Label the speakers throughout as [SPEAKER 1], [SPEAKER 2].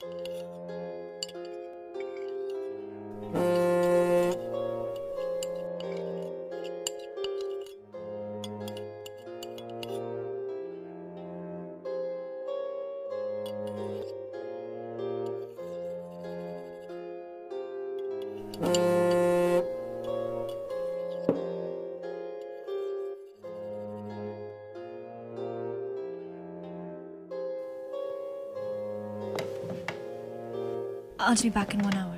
[SPEAKER 1] I'll be back in 1 hour.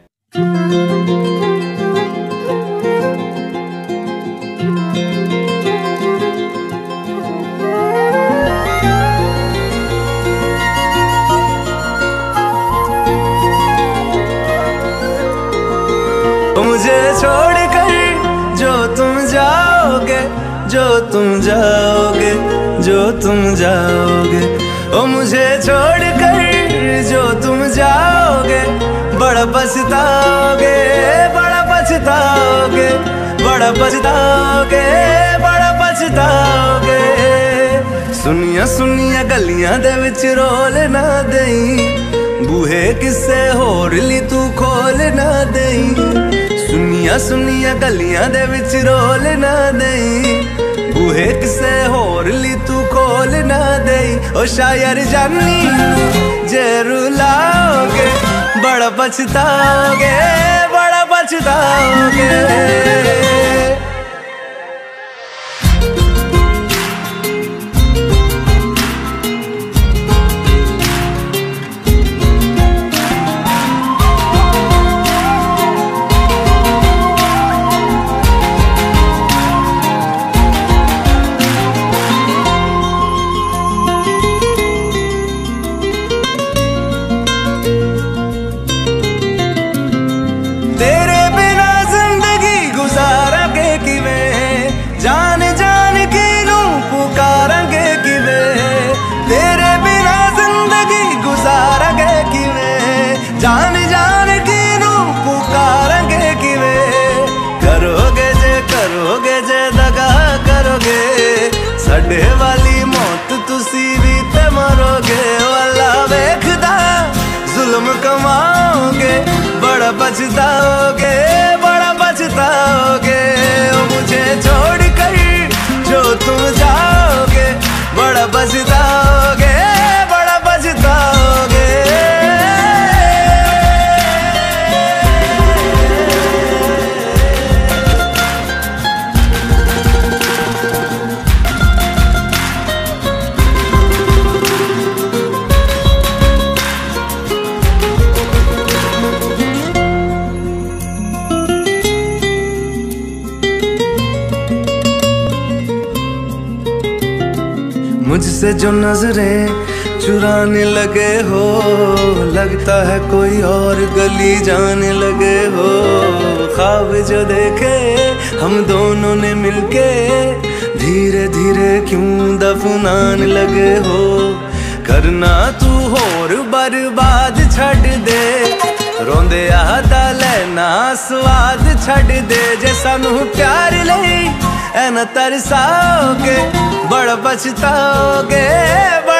[SPEAKER 2] मुझे छोड़कर जो तुम जाओगे, जो तुम जाओगे, जो तुम जाओगे, ओ मुझे छोड़कर जो तुम जाओगे, बड़ा पछताओगे, बड़ा पछताओगे, बड़ा पछताओगे, बड़ा पछताओगे। सुनिया सुनिया गलियां दे विच रोल ना देई, बूहे किसे होर ली तू खोल ना देई। सुनिया सुनिया गलियां दे विच रोल ना देई, बूहे किसे होर ली तू खोल ना देई। ओ शायर जानी जे रुलाओगे, बड़ा पछताओगे, बड़ा पछताओगे। तेरे बिना जिंदगी गुजारांगे किवें, जान जान की नू पुकारांगे किवें। तेरे बिना जिंदगी गुजारांगे किवें, जान जान की नू पुकारांगे किवें। करोगे जे दगा करोगे, साडे वाली मौत तुसी भी ते मरोगे। अल्लाह वेखदा जुल्म कमाओगे, बड़ा पछताओगे, बड़ा पछताओगे। ओ मुझे छोड़ कर जो तुम जाओगे, बड़ा पछताओगे, बड़ा पछताओगे। मुझसे जो नजरें चुराने लगे हो, लगता है कोई और गली जाने लगे हो। ख्वाब जो देखे हम दोनों ने मिलके, धीरे धीरे क्यों दफनाने लगे हो। करना तू होर बर्बाद छड़ दे, रोंदे आदा लेना स्वाद छड़ दे। जे सानू प्यार लई ऐ न तरसाओगे, बड़ा पछताओगे।